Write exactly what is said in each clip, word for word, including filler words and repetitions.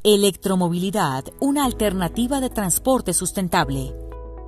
Electromovilidad, una alternativa de transporte sustentable.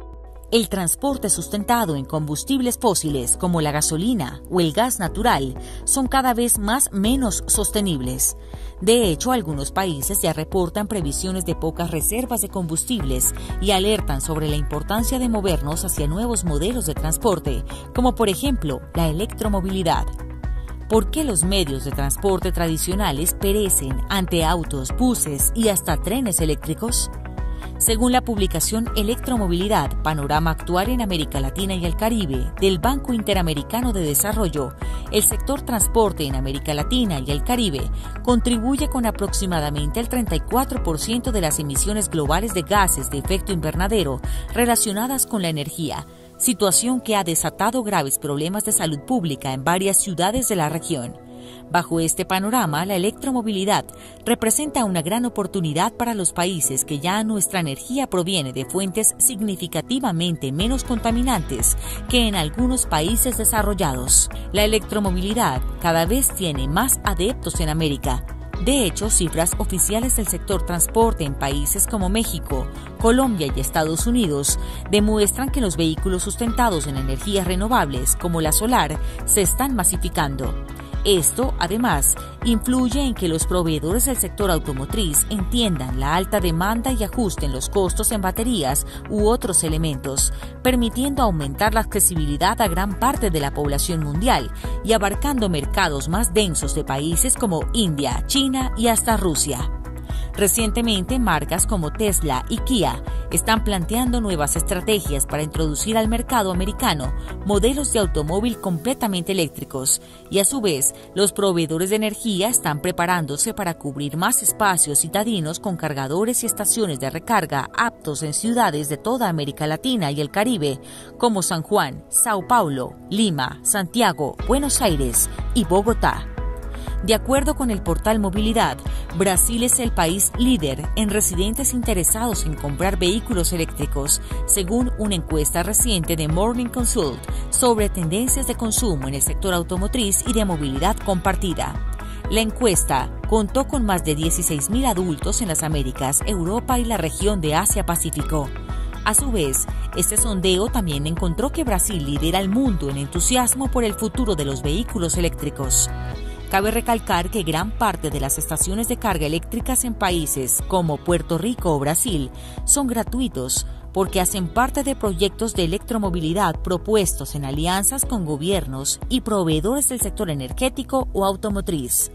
El transporte sustentado en combustibles fósiles como la gasolina o el gas natural son cada vez más menos sostenibles. De hecho, algunos países ya reportan previsiones de pocas reservas de combustibles y alertan sobre la importancia de movernos hacia nuevos modelos de transporte, como por ejemplo la electromovilidad. ¿Por qué los medios de transporte tradicionales perecen ante autos, buses y hasta trenes eléctricos? Según la publicación Electromovilidad, Panorama Actual en América Latina y el Caribe del Banco Interamericano de Desarrollo, el sector transporte en América Latina y el Caribe contribuye con aproximadamente el treinta y cuatro por ciento de las emisiones globales de gases de efecto invernadero relacionadas con la energía, situación que ha desatado graves problemas de salud pública en varias ciudades de la región. Bajo este panorama, la electromovilidad representa una gran oportunidad para los países que ya nuestra energía proviene de fuentes significativamente menos contaminantes que en algunos países desarrollados. La electromovilidad cada vez tiene más adeptos en América. De hecho, cifras oficiales del sector transporte en países como México, Colombia y Estados Unidos demuestran que los vehículos sustentados en energías renovables, como la solar, se están masificando. Esto, además, influye en que los proveedores del sector automotriz entiendan la alta demanda y ajusten los costos en baterías u otros elementos, permitiendo aumentar la accesibilidad a gran parte de la población mundial y abarcando mercados más densos de países como India, China y hasta Rusia. Recientemente, marcas como Tesla y Kia están planteando nuevas estrategias para introducir al mercado americano modelos de automóvil completamente eléctricos y, a su vez, los proveedores de energía están preparándose para cubrir más espacios citadinos con cargadores y estaciones de recarga aptos en ciudades de toda América Latina y el Caribe, como San Juan, Sao Paulo, Lima, Santiago, Buenos Aires y Bogotá. De acuerdo con el portal Movilidad, Brasil es el país líder en residentes interesados en comprar vehículos eléctricos, según una encuesta reciente de Morning Consult sobre tendencias de consumo en el sector automotriz y de movilidad compartida. La encuesta contó con más de dieciséis mil adultos en las Américas, Europa y la región de Asia-Pacífico. A su vez, este sondeo también encontró que Brasil lidera el mundo en entusiasmo por el futuro de los vehículos eléctricos. Cabe recalcar que gran parte de las estaciones de carga eléctricas en países como Puerto Rico o Brasil son gratuitos porque hacen parte de proyectos de electromovilidad propuestos en alianzas con gobiernos y proveedores del sector energético o automotriz.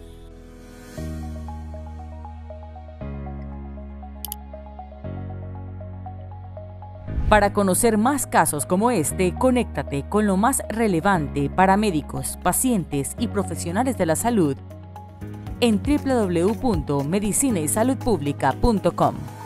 Para conocer más casos como este, conéctate con lo más relevante para médicos, pacientes y profesionales de la salud en doble u doble u doble u punto medicina y salud pública punto com.